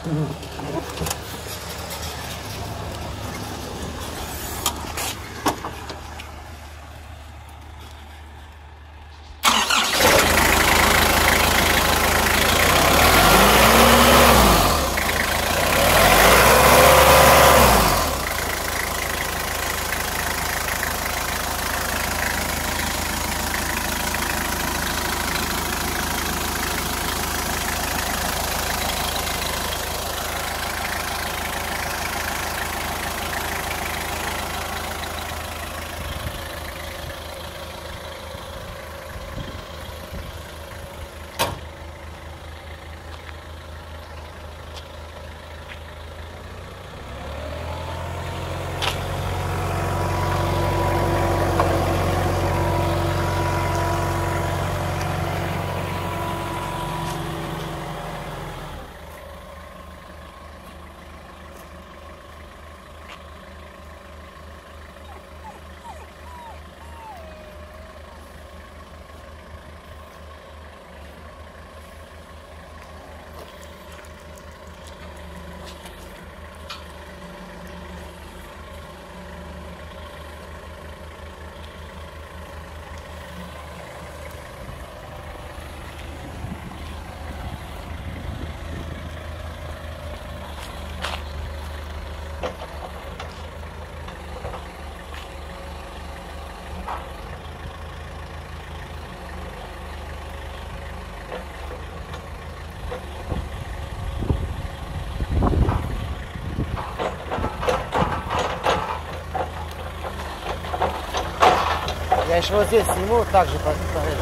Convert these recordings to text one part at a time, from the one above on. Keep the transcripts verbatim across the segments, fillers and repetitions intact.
Я еще вот здесь сниму, также по, по это.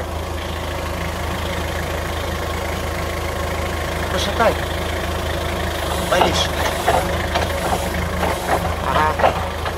Пошатай. Повыше. Ага.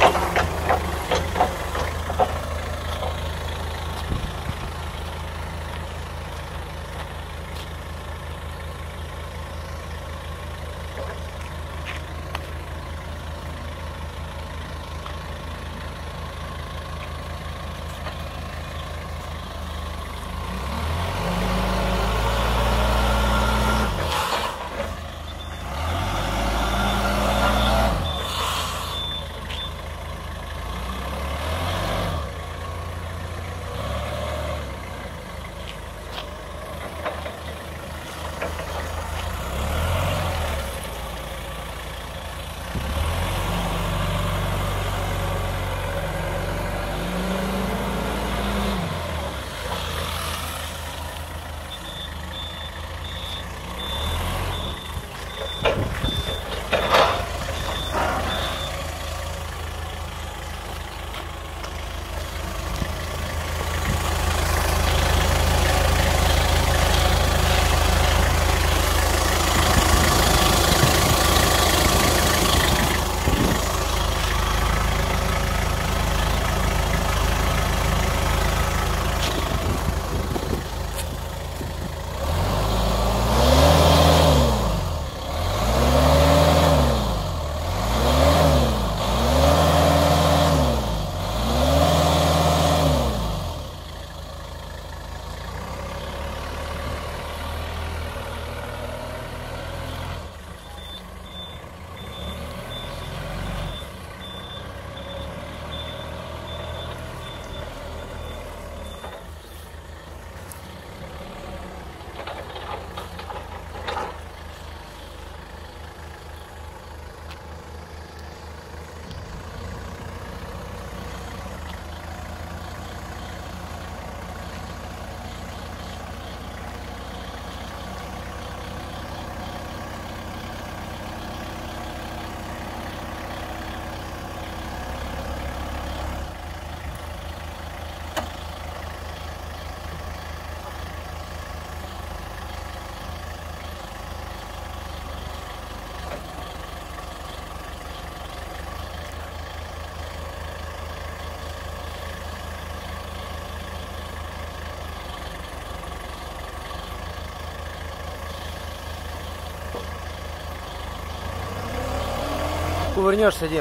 Кувырнешься, Дим.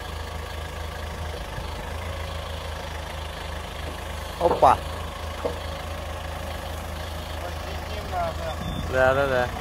Опа. Да, да, да.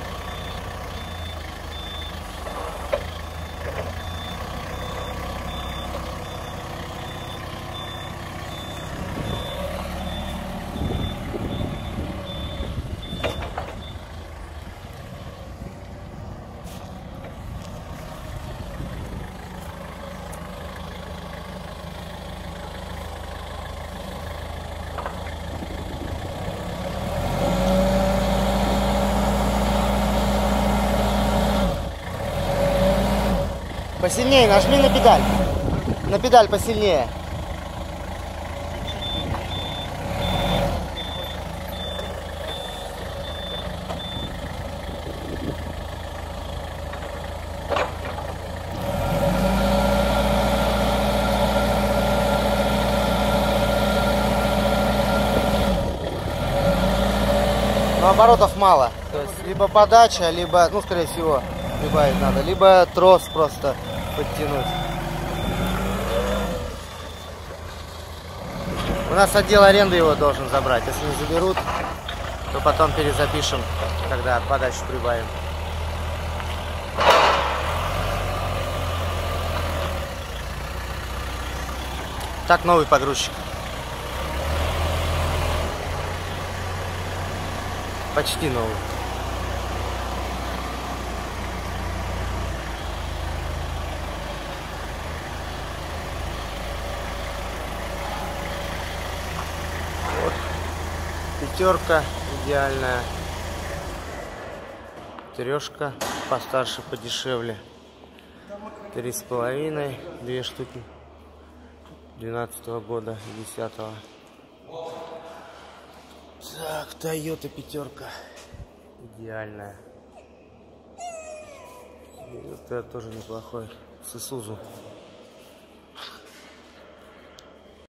Посильнее, нажми на педаль. На педаль посильнее. Но оборотов мало. То есть либо подача, либо, ну, скорее всего, прибавить надо, либо трос просто подтянуть. У нас отдел аренды его должен забрать. Если не заберут, то потом перезапишем, когда подачу прибавим. Так, новый погрузчик. Почти новый. Вот. Пятерка идеальная. Трешка постарше, подешевле. Три с половиной, две штуки. Двенадцатого года, десятого. Так, Toyota пятерка. Идеальная. И вот это тоже неплохой. С Isuzu.